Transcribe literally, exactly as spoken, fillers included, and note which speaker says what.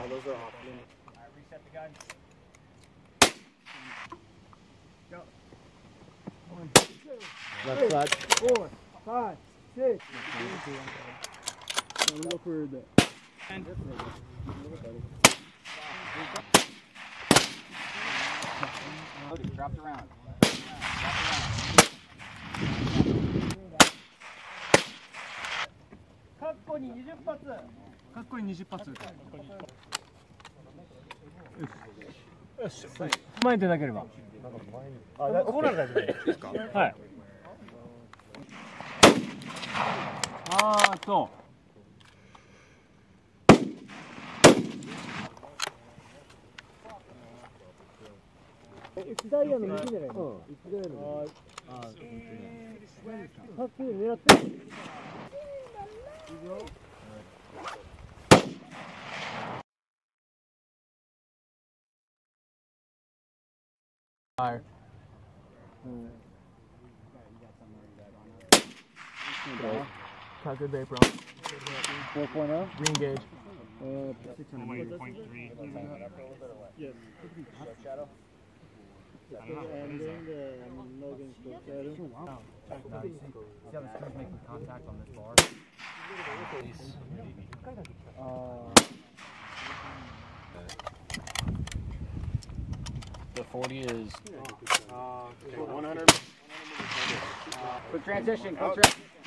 Speaker 1: those are off limit.
Speaker 2: Alright, reset the gun. Go. One, two,
Speaker 1: Left side.
Speaker 2: four, five, six.
Speaker 1: I'm gonna go for the.
Speaker 2: And dropped around.かっこににじゅっぱつ。かっこににじゅっぱつ。よし。前に出なければ。あ、ここなら大丈夫ですか。はい。あーっと。
Speaker 1: 左の右じゃないの？うん。左の右。ああ、さっき狙って。Fire. Got good bait, bro. four point oh. Re-engage. Uh, six hundred. point three. Yes. Shadow. And then the Logan's shadow.
Speaker 2: Wow. Nice. See how the screw's making contact on this bar?
Speaker 1: Uh,
Speaker 3: the forty is
Speaker 1: uh, one hundred.
Speaker 2: Quick transition, quick transition.